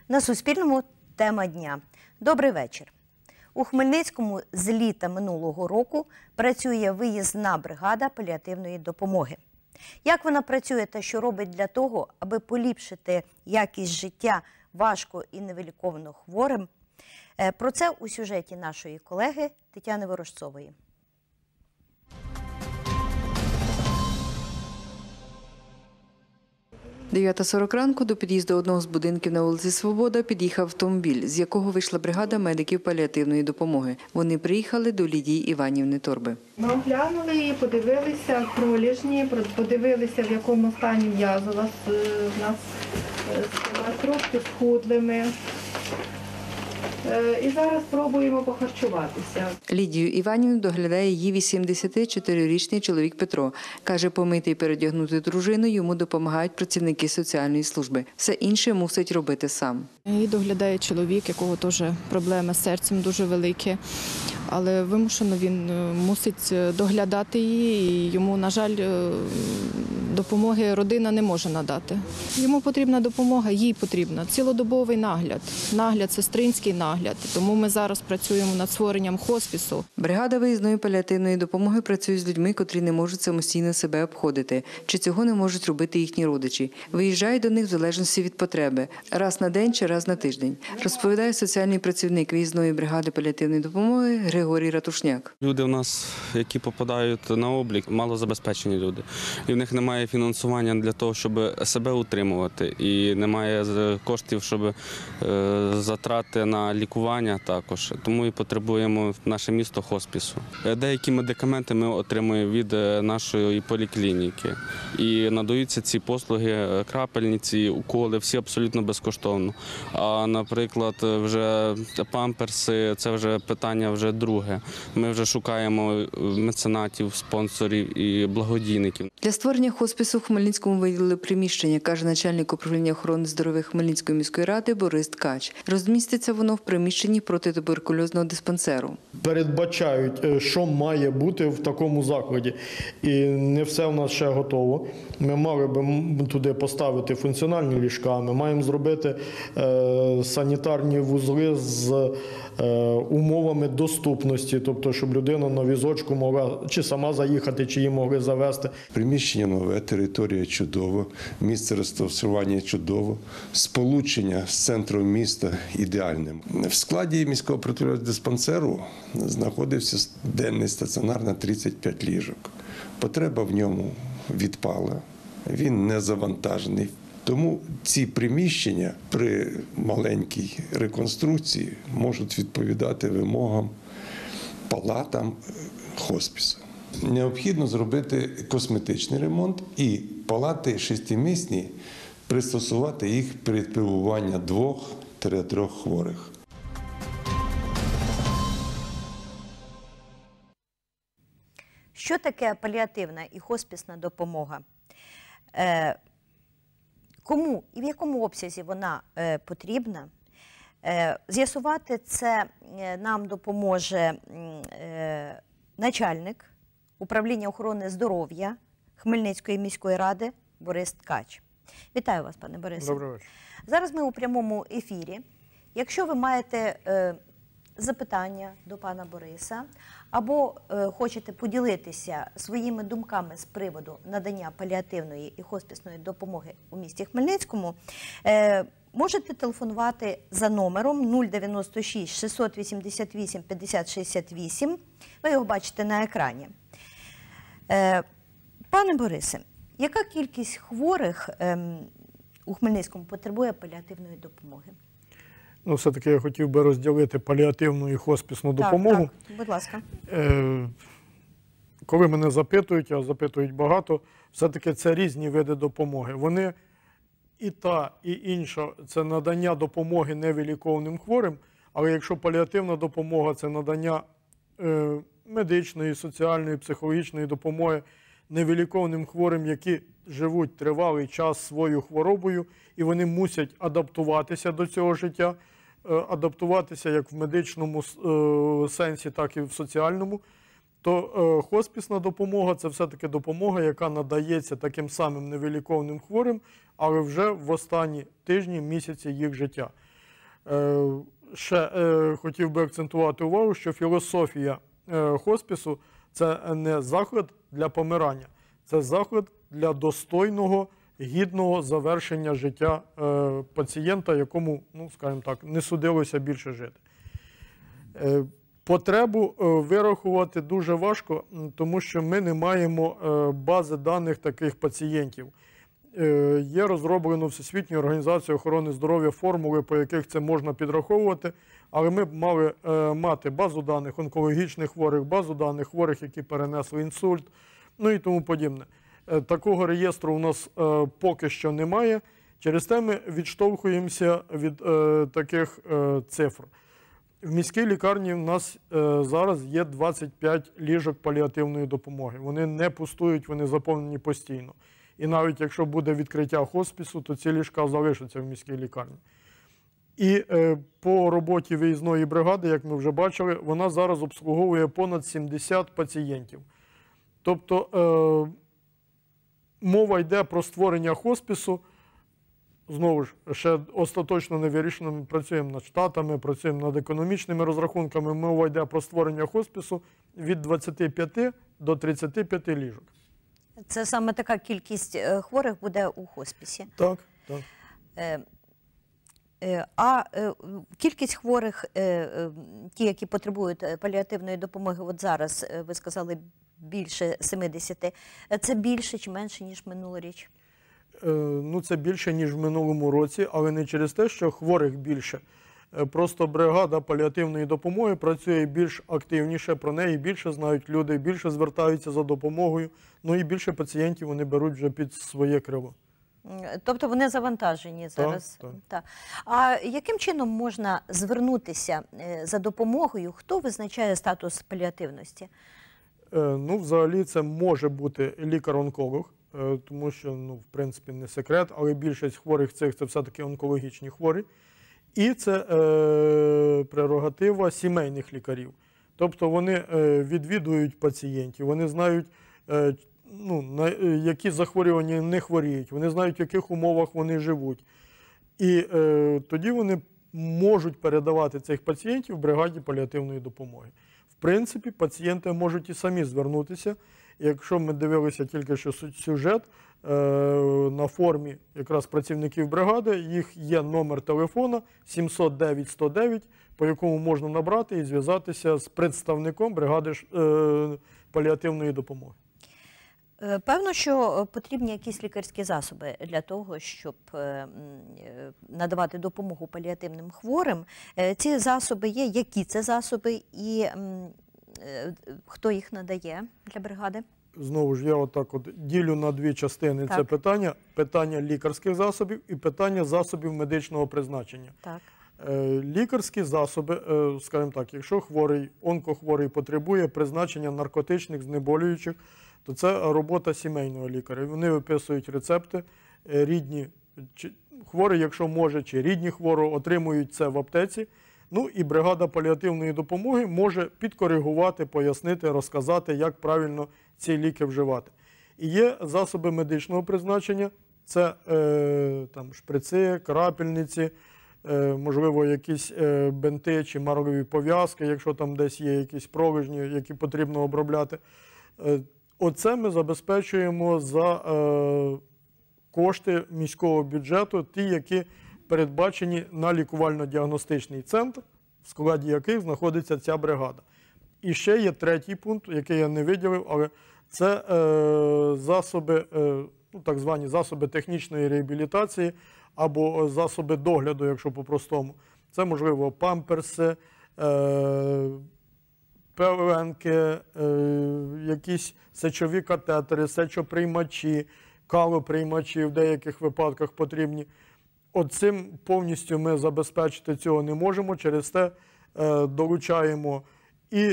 На Суспільному тема дня. Добрий вечір. У Хмельницькому з літа минулого року працює виїзна бригада паліативної допомоги. Як вона працює та що робить для того, аби поліпшити якість життя важко і невиліковно хворим? Про це у сюжеті нашої колеги Тетяни Ворожцової. О 9:40 ранку до під'їзду одного з будинків на вулиці Свобода під'їхав автомобіль, з якого вийшла бригада медиків паліативної допомоги. Вони приїхали до Лідії Іванівни Торби. Ми оглянули її, подивилися проліжні, подивилися, в якому стані м'язова в нас трошки схудлими. І зараз спробуємо похарчуватися. Лідію Іванівну доглядає її 84-річний чоловік Петро. Каже, помити і переодягнути дружину йому допомагають працівники соціальної служби. Все інше мусить робити сам. Її доглядає чоловік, якого теж проблеми з серцем дуже великі. Але вимушено він мусить доглядати її, і йому, на жаль, допомоги родина не може надати. Йому потрібна допомога, їй потрібна цілодобовий нагляд, сестринський нагляд. Тому ми зараз працюємо над створенням хоспісу. Бригада виїзної паліативної допомоги працює з людьми, котрі не можуть самостійно себе обходити, чи цього не можуть робити їхні родичі. Виїжджають до них в залежності від потреби – раз на день чи раз на тиждень, розповідає соціальний працівник виїзної бригади паліативної допомоги Григорій Ратушняк. Люди в нас, які попадають на облік, малозабезпечені люди. І в них немає фінансування для того, щоб себе утримувати. І немає коштів, щоб затрати на лікування також. Тому і потребуємо наше місто хоспісу. Деякі медикаменти ми отримуємо від нашої поліклініки. І надаються ці послуги, крапельниці, уколи, всі абсолютно безкоштовно. А, наприклад, вже памперси – це вже питання вже друге. Ми вже шукаємо меценатів, спонсорів і благодійників. Для створення хоспісу в Хмельницькому виділили приміщення, каже начальник управління охорони здоров'я Хмельницької міської ради Борис Ткач. Розміститься воно в приміщенні протитуберкульозного диспансеру. Передбачають, що має бути в такому закладі. І не все в нас ще готово. Ми мали б туди поставити функціональні ліжка, ми маємо зробити санітарні вузли з умовами доступності, тобто, щоб людина на візочку могла чи сама заїхати, чи її могли завести. Приміщення нове, територія чудова, місце розташування чудово, сполучення з центром міста ідеальним. В складі міського протитуберкульозного диспансеру знаходився денний стаціонар на 35 ліжок. Потреба в ньому відпала, він не завантажений. Тому ці приміщення при маленькій реконструкції можуть відповідати вимогам палатам хоспісу. Необхідно зробити косметичний ремонт і палати шестимісні пристосувати їх під перебування 2-3 хворих. Що таке паліативна і хоспісна допомога? Кому і в якому обсязі вона потрібна? З'ясувати це нам допоможе начальник управління охорони здоров'я Хмельницької міської ради Борис Ткач. Вітаю вас, пане Борисе. Добрий вечір. Зараз ми у прямому ефірі. Якщо ви маєте запитання до пана Бориса або хочете поділитися своїми думками з приводу надання паліативної і хоспісної допомоги у місті Хмельницькому, можете телефонувати за номером 096 688 50 68. Ви його бачите на екрані. Пане Борисе, яка кількість хворих у Хмельницькому потребує паліативної допомоги? Ну, все-таки я хотів би розділити паліативну і хоспісну допомогу. Так, будь ласка. Коли мене запитують, а запитують багато, все-таки це різні види допомоги. Вони і та, і інша – це надання допомоги невилікованим хворим, але якщо паліативна допомога – це надання медичної, соціальної, психологічної допомоги невилікованим хворим, які живуть тривалий час своєю хворобою, і вони мусять адаптуватися до цього життя, адаптуватися як в медичному сенсі, так і в соціальному, то хоспісна допомога – це все-таки допомога, яка надається таким самим невилікованим хворим, але вже в останні тижні, місяці їх життя. Ще хотів би акцентувати увагу, що філософія хоспісу – це не заклад для помирання, це заклад для достойного, гідного завершення життя пацієнта, якому, ну, скажімо так, не судилося більше жити. Потребу вирахувати дуже важко, тому що ми не маємо бази даних таких пацієнтів. Є розроблено Всесвітньою організацією охорони здоров'я формули, по яких це можна підраховувати, але ми б мали мати базу даних онкологічних хворих, базу даних хворих, які перенесли інсульт, ну і тому подібне. Такого реєстру у нас поки що немає, через те ми відштовхуємося від таких цифр. В міській лікарні в нас зараз є 25 ліжок паліативної допомоги. Вони не пустують, вони заповнені постійно. І навіть якщо буде відкриття хоспісу, то ці ліжка залишаться в міській лікарні. І по роботі виїзної бригади, як ми вже бачили, вона зараз обслуговує понад 70 пацієнтів. Тобто мова йде про створення хоспісу. Знову ж, ще остаточно не вирішено, ми працюємо над штатами, працюємо над економічними розрахунками. Мова йде про створення хоспісу від 25 до 35 ліжок. Це саме така кількість хворих буде у хоспісі? Так, так. А кількість хворих, ті, які потребують паліативної допомоги, от зараз, ви сказали, більше 70, це більше чи менше, ніж минулоріч? Ну, це більше, ніж в минулому році, але не через те, що хворих більше. Просто бригада паліативної допомоги працює більш активніше, про неї більше знають люди, більше звертаються за допомогою, ну і більше пацієнтів вони беруть вже під своє крило. Тобто вони завантажені зараз? Так. Так. А яким чином можна звернутися за допомогою? Хто визначає статус паліативності? Ну, взагалі, це може бути лікар-онколог, тому що, ну, в принципі, не секрет, але більшість хворих цих – це все-таки онкологічні хворі. І це прерогатива сімейних лікарів. Тобто вони відвідують пацієнтів, вони знають, ну, на які захворювання не хворіють, вони знають, в яких умовах вони живуть. І тоді вони можуть передавати цих пацієнтів бригаді паліативної допомоги. В принципі, пацієнти можуть і самі звернутися. Якщо ми дивилися тільки що сюжет, на формі якраз працівників бригади, їх є номер телефона 709-109, по якому можна набрати і зв'язатися з представником бригади паліативної допомоги. Певно, що потрібні якісь лікарські засоби для того, щоб надавати допомогу паліативним хворим. Ці засоби є, які це засоби і хто їх надає для бригади? Знову ж, я отак от ділю на дві частини це питання. Питання лікарських засобів і питання засобів медичного призначення. Так. Лікарські засоби, скажімо так, якщо онкохворий потребує призначення наркотичних, знеболюючих, то це робота сімейного лікаря. Вони виписують рецепти, рідні хворі, якщо може, чи рідні хворого, отримують це в аптеці. Ну і бригада паліативної допомоги може підкоригувати, пояснити, розказати, як правильно ці ліки вживати. І є засоби медичного призначення, це там, шприци, крапельниці, можливо, якісь бинти чи марлеві пов'язки, якщо там десь є якісь пролежні, які потрібно обробляти. Оце ми забезпечуємо за кошти міського бюджету, ті, які передбачені на лікувально-діагностичний центр, в складі яких знаходиться ця бригада. І ще є третій пункт, який я не виділив, але це засоби, ну, так звані засоби технічної реабілітації або засоби догляду, якщо по-простому. Це, можливо, памперси, пеленки, якісь сечові катетери, сечоприймачі, калоприймачі в деяких випадках потрібні. Оцим повністю ми забезпечити цього не можемо, через те долучаємо і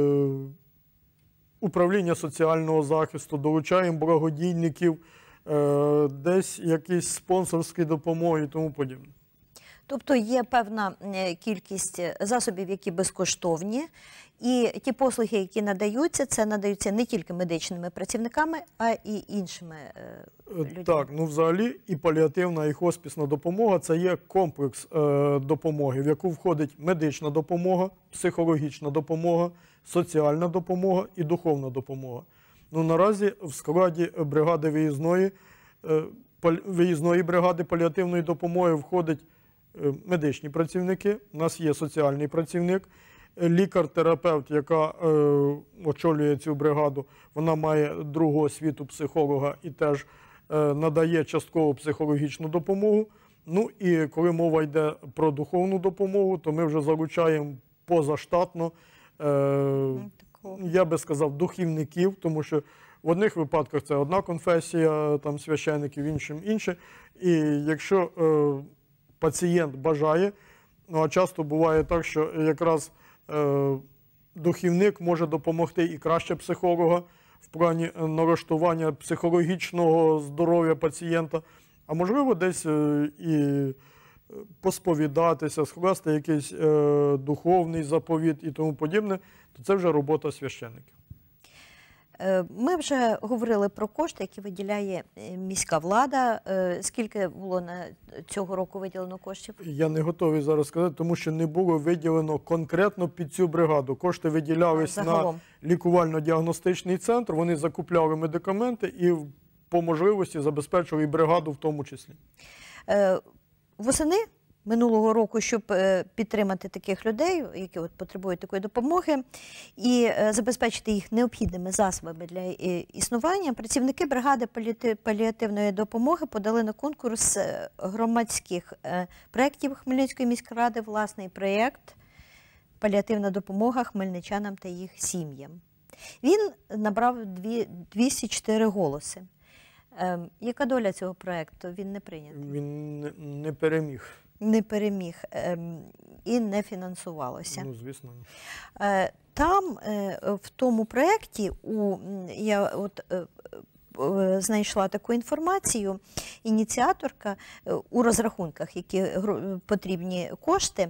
управління соціального захисту, долучаємо благодійників, десь якісь спонсорські допомоги і тому подібне. Тобто є певна кількість засобів, які безкоштовні, і ті послуги, які надаються, це надаються не тільки медичними працівниками, а й іншими людьми. Так, ну взагалі і паліативна, і хоспісна допомога – це є комплекс допомоги, в яку входить медична допомога, психологічна допомога, соціальна допомога і духовна допомога. Ну, наразі в складі бригади виїзної бригади паліативної допомоги входять медичні працівники, у нас є соціальний працівник, лікар-терапевт, яка очолює цю бригаду, вона має другу освіту психолога і теж надає частково психологічну допомогу. Ну і коли мова йде про духовну допомогу, то ми вже залучаємо позаштатно, я би сказав, духівників, тому що в одних випадках це одна конфесія, там священиків, іншим інше. І якщо пацієнт бажає, ну а часто буває так, що якраз духівник може допомогти і краще психолога в плані налаштування психологічного здоров'я пацієнта, а можливо десь і посповідатися, скласти якийсь духовний заповіт і тому подібне, то це вже робота священиків. Ми вже говорили про кошти, які виділяє міська влада. Скільки було на цього року виділено коштів? Я не готовий зараз сказати, тому що не було виділено конкретно під цю бригаду. Кошти виділялись на лікувально-діагностичний центр, вони закупляли медикаменти і по можливості забезпечили і бригаду в тому числі. Восени минулого року, щоб підтримати таких людей, які потребують такої допомоги, і забезпечити їх необхідними засобами для існування, працівники бригади паліативної допомоги подали на конкурс громадських проєктів Хмельницької міськради власний проєкт «Паліативна допомога хмельничанам та їх сім'ям». Він набрав 204 голоси. Яка доля цього проєкту? Він не прийнятий. Він не переміг. Не переміг і не фінансувалося. Ну, звісно. Там, в тому проєкті, я знайшла таку інформацію, ініціаторка у розрахунках, які потрібні кошти,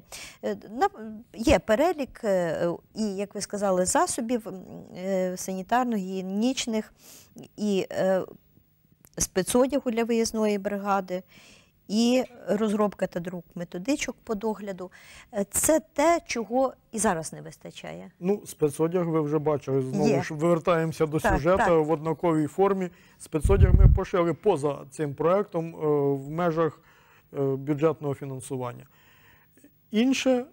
є перелік і, як ви сказали, засобів санітарно-гігієнічних і спецодягу для виїзної бригади, і розробка та друк методичок по догляду. Це те, чого і зараз не вистачає. Ну, спецодяг ви вже бачили. Знову ж вертаємося до сюжету в однаковій формі. Спецодяг ми пошили поза цим проєктом в межах бюджетного фінансування. Інше,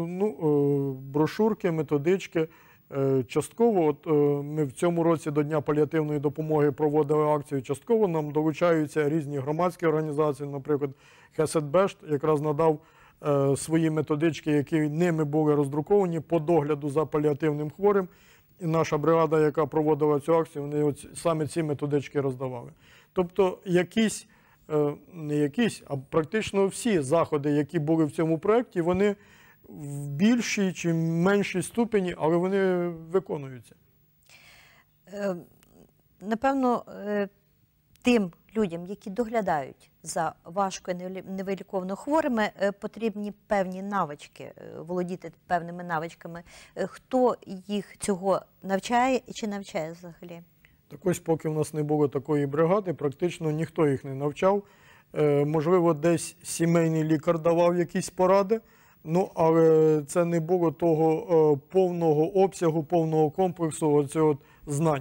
брошурки, методички. Частково, ми в цьому році до Дня паліативної допомоги проводили акцію, частково нам долучаються різні громадські організації, наприклад, Хесед-Бешт якраз надав свої методички, які ними були роздруковані по догляду за паліативним хворим. І наша бригада, яка проводила цю акцію, вони саме ці методички роздавали. Тобто не якісь, а практично всі заходи, які були в цьому проєкті, вони в більшій чи меншій ступені, але вони виконуються. Напевно, тим людям, які доглядають за важко невиліковно хворими, потрібні певні навички, володіти певними навичками. Хто їх цього навчає чи навчає взагалі? Так ось, поки в нас не було такої бригади, практично ніхто їх не навчав. Можливо, десь сімейний лікар давав якісь поради, але це не було того повного обсягу, повного комплексу оцього знань.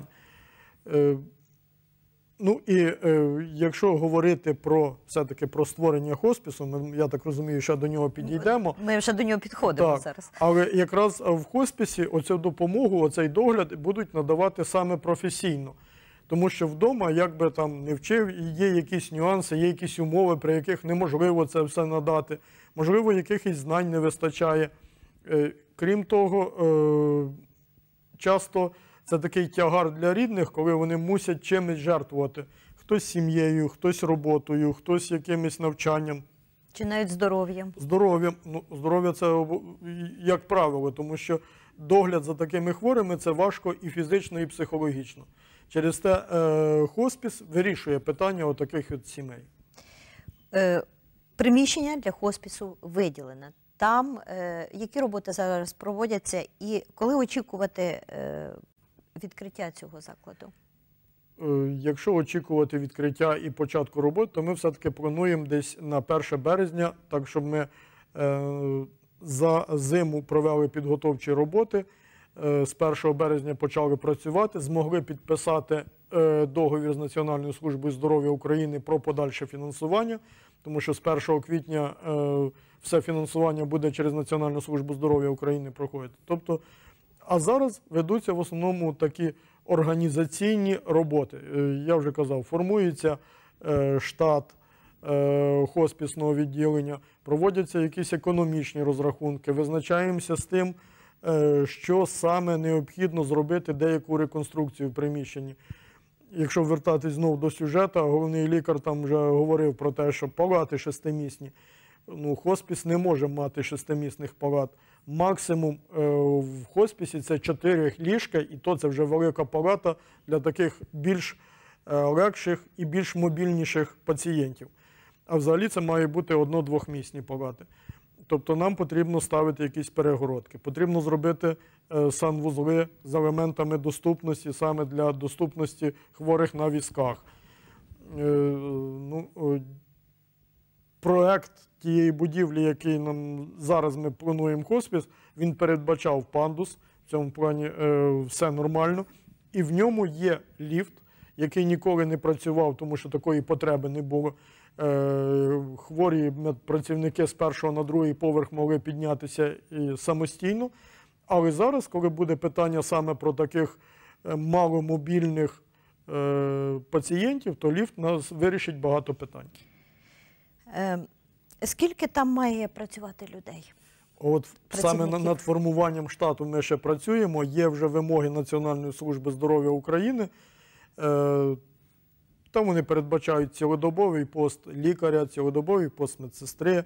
Ну і якщо говорити все-таки про створення хоспісу, я так розумію, що до нього підійдемо. Ми вже до нього підходимо зараз. Але якраз в хоспісі оцю допомогу, оцей догляд будуть надавати саме професійно. Тому що вдома, як би там не вчив, є якісь нюанси, є якісь умови, при яких неможливо це все надати. Можливо, якихось знань не вистачає. Крім того, часто це такий тягар для рідних, коли вони мусять чимось жертвувати. Хтось сім'єю, хтось роботою, хтось якимось навчанням. Чи навіть здоров'ям. Здоров'ям. Здоров'я – це як правило, тому що догляд за такими хворими – це важко і фізично, і психологічно. Через те хоспіс вирішує питання таких сімей. приміщення для хоспісу виділене. Там які роботи зараз проводяться і коли очікувати відкриття цього закладу? Якщо очікувати відкриття і початку роботи, то ми все-таки плануємо десь на 1 березня, так щоб ми за зиму провели підготовчі роботи, з 1 березня почали працювати, змогли підписати договір з Національною службою здоров'я України про подальше фінансування, тому що з 1 квітня все фінансування буде через Національну службу здоров'я України проходити. Тобто, а зараз ведуться в основному такі організаційні роботи. Я вже казав, формується штат хоспісного відділення, проводяться якісь економічні розрахунки, визначаємося з тим, що саме необхідно зробити деяку реконструкцію в приміщенні. Якщо вертатись знову до сюжету, головний лікар там вже говорив про те, що палати 6-місні. Ну, хоспіс не може мати 6-місних палат. Максимум в хоспісі це 4 ліжка, і то це вже велика палата для таких більш легших і більш мобільніших пацієнтів. А взагалі це має бути 1-2-місні палати. Тобто нам потрібно ставити якісь перегородки, потрібно зробити санвузли з елементами доступності, саме для доступності хворих на візках. Проект тієї будівлі, який нам зараз ми плануємо хоспіс, він передбачав пандус, в цьому плані все нормально. І в ньому є ліфт, який ніколи не працював, тому що такої потреби не було. Хворі медпрацівники з 1-го на 2-й поверх могли піднятися і самостійно. Але зараз, коли буде питання саме про таких маломобільних пацієнтів, то ліфт нас вирішить багато питань. Скільки там має працювати людей? От саме над формуванням штату ми ще працюємо. Є вже вимоги Національної служби здоров'я України. Там вони передбачають цілодобовий пост лікаря, цілодобовий пост медсестри.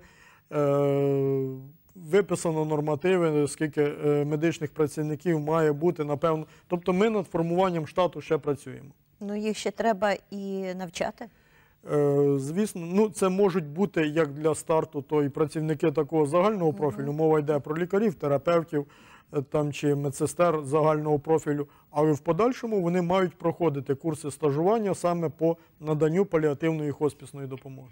Виписано нормативи, скільки медичних працівників має бути, напевно. Тобто ми над формуванням штату ще працюємо. Ну, їх ще треба і навчати? Звісно, ну, це можуть бути як для старту, то і працівники такого загального профілю. Мова йде про лікарів, терапевтів там, чи медсестер загального профілю. Але в подальшому вони мають проходити курси стажування саме по наданню паліативної хоспісної допомоги.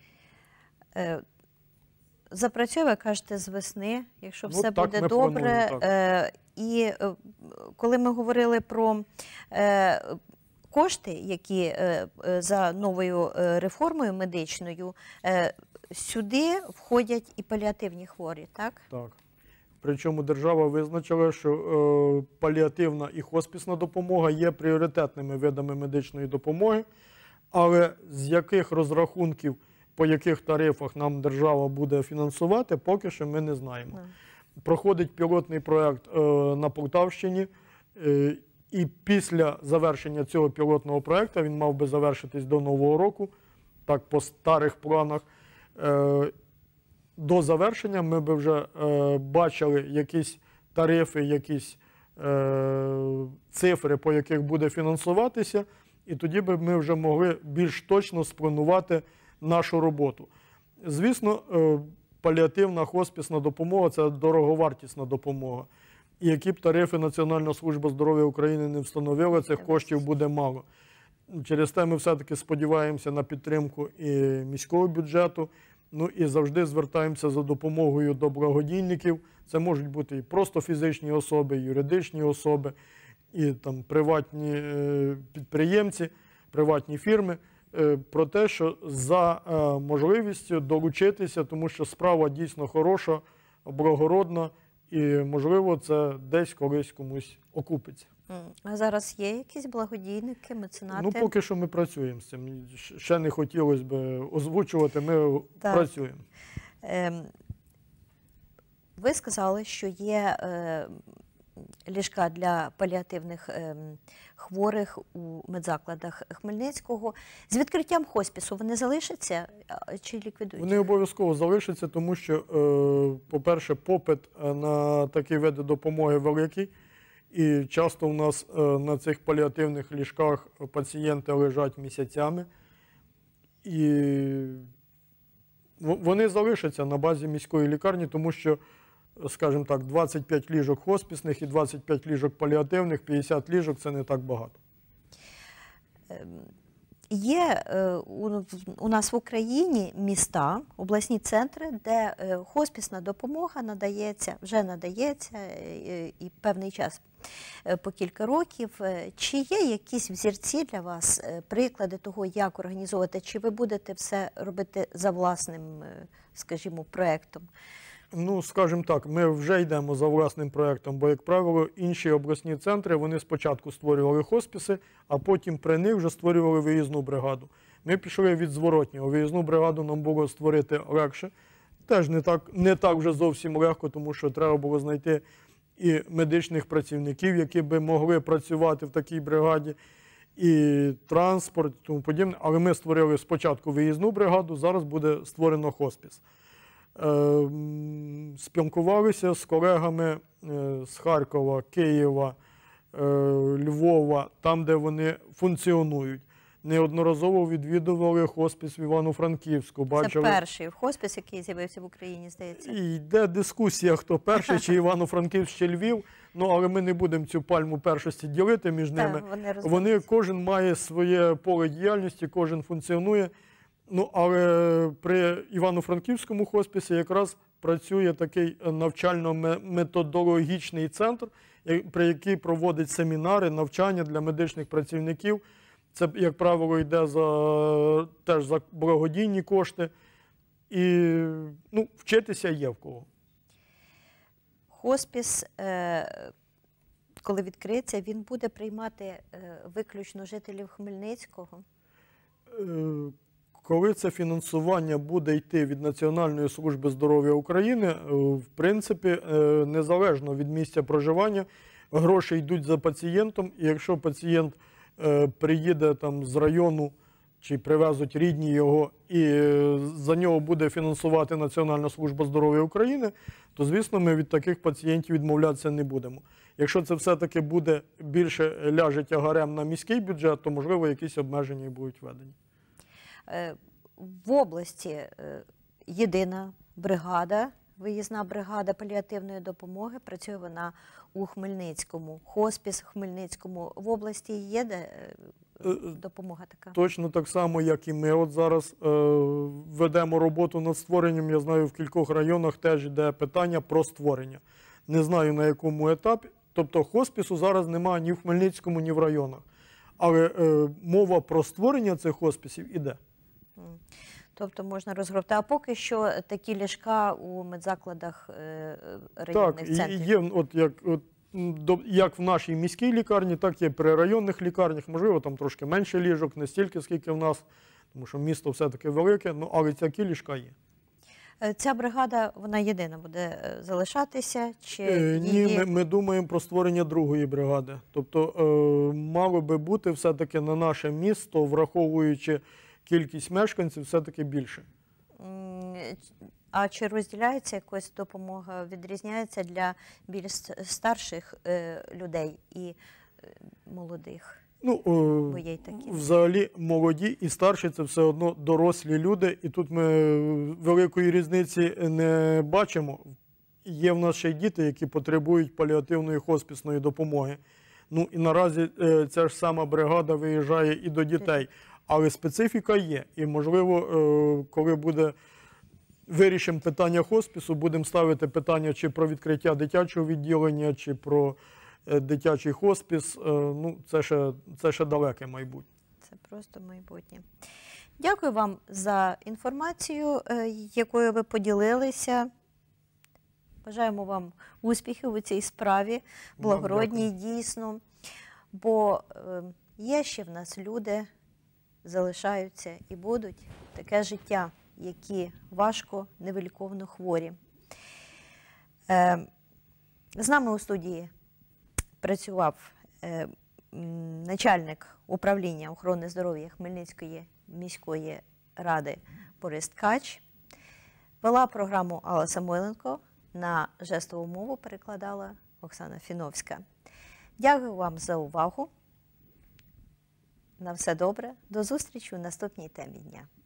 Запрацює, ви кажете, з весни, якщо Ну, все так буде ми добре. плануємо, І коли ми говорили про кошти, які за новою реформою медичною, сюди входять і паліативні хворі, так? Так. Причому держава визначила, що паліативна і хоспісна допомога є пріоритетними видами медичної допомоги, але з яких розрахунків, по яких тарифах нам держава буде фінансувати, поки що ми не знаємо. Проходить пілотний проєкт на Полтавщині, і після завершення цього пілотного проєкту, він мав би завершитись до Нового року, так по старих планах, до завершення ми б вже бачили якісь тарифи, якісь цифри, по яких буде фінансуватися, і тоді б ми вже могли більш точно спланувати нашу роботу. Звісно, паліативна хоспісна допомога – це дороговартісна допомога. І які б тарифи Національна служба здоров'я України не встановила, цих коштів буде мало. Через те ми все-таки сподіваємося на підтримку і міського бюджету, ну і завжди звертаємося за допомогою до благодійників. Це можуть бути і просто фізичні особи, і юридичні особи, і там приватні підприємці, приватні фірми, про те, що за можливістю долучитися, тому що справа дійсно хороша, благородна, і, можливо, це десь колись комусь окупиться. А зараз є якісь благодійники, меценати? Ну, поки що ми працюємо з цим. Ще не хотілося б озвучувати, ми працюємо. Ви сказали, що є ліжка для паліативних хворих у медзакладах Хмельницького. З відкриттям хоспісу вони залишаться чи ліквідують? Вони обов'язково залишаться, тому що, по-перше, попит на такі види допомоги великий. І часто у нас на цих паліативних ліжках пацієнти лежать місяцями. І Вони залишаться на базі міської лікарні, тому що, скажімо так, 25 ліжок хоспісних і 25 ліжок паліативних, 50 ліжок – це не так багато. Є у нас в Україні міста, обласні центри, де хоспісна допомога вже надається і певний час, по кілька років. Чи є якісь взірці для вас, приклади того, як організовувати? Чи ви будете все робити за власним, скажімо, проєктом? Ну, скажімо так, ми вже йдемо за власним проєктом, бо, як правило, інші обласні центри, вони спочатку створювали хосписи, а потім при них вже створювали виїзну бригаду. Ми пішли від зворотнього. Виїзну бригаду нам було створити легше. Теж не так вже зовсім легко, тому що треба було знайти і медичних працівників, які би могли працювати в такій бригаді, і транспорт, і тому подібне. Але ми створили спочатку виїзну бригаду, зараз буде створено хоспіс. Спілкувалися з колегами з Харкова, Києва, Львова, там, де вони функціонують. Неодноразово відвідували хоспіс в Івано-Франківську. Це перший хоспіс, який з'явився в Україні, здається. І йде дискусія, хто перший, чи Івано-Франківськ, чи Львів. Ну, але ми не будемо цю пальму першості ділити між ними. Вони кожен має своє поле діяльності, кожен функціонує. Ну, але при Івано-Франківському хосписі якраз працює такий навчально-методологічний центр, при який проводить семінари, навчання для медичних працівників. Це, як правило, йде теж за благодійні кошти. І вчитися є в кого. Хоспіс, коли відкриється, він буде приймати виключно жителів Хмельницького? Коли це фінансування буде йти від Національної служби здоров'я України, в принципі, незалежно від місця проживання, гроші йдуть за пацієнтом, і якщо пацієнт приїде там з району, чи привезуть рідні його, і за нього буде фінансувати Національна служба здоров'я України, то, звісно, ми від таких пацієнтів відмовлятися не будемо. Якщо це все-таки буде більше ляже тягарем на міський бюджет, то, можливо, якісь обмеження і будуть введені. В області єдина бригада, виїзна бригада паліативної допомоги, працює вона у Хмельницькому. Хоспіс в Хмельницькому. В області є допомога така? Точно так само, як і ми. От зараз ведемо роботу над створенням. Я знаю, в кількох районах теж йде питання про створення. Не знаю, на якому етапі. Тобто хоспісу зараз немає ні в Хмельницькому, ні в районах. Але мова про створення цих хоспісів іде. Тобто можна розгробити. А поки що такі ліжка у медзакладах районних центрів? Так, як в нашій міській лікарні, так і при районних лікарнях. Можливо, там трошки менше ліжок, не стільки, скільки в нас, тому що місто все-таки велике, але такі ліжка є. Ця бригада, вона єдина буде залишатися? Ні, ми думаємо про створення другої бригади. Тобто мало би бути все-таки на наше місто, враховуючи кількість мешканців, все-таки більше. А чи розділяється якась допомога, відрізняється для більш старших людей і молодих? Бо є й такі. Взагалі молоді і старші – це все одно дорослі люди, і тут ми великої різниці не бачимо. Є в нас ще й діти, які потребують паліативної хоспісної допомоги. І наразі ця ж сама бригада виїжджає і до дітей. Але специфіка є. І, можливо, коли вирішимо питання хоспісу, будемо ставити питання чи про відкриття дитячого відділення, чи про дитячий хоспіс. Це ще далеке майбутнє. Це просто майбутнє. Дякую вам за інформацію, якою ви поділилися. Бажаємо вам успіхів у цій справі, благородній дійсно. Бо є ще в нас люди, залишаються і будуть таке життя, які важко, невиліковно хворі. З нами у студії працював начальник управління охорони здоров'я Хмельницької міської ради Борис Ткач. Вела програму Алла Самойленко, на жестову мову перекладала Оксана Фіновська. Дякую вам за увагу. На все добре. До зустрічі у наступній темі дня.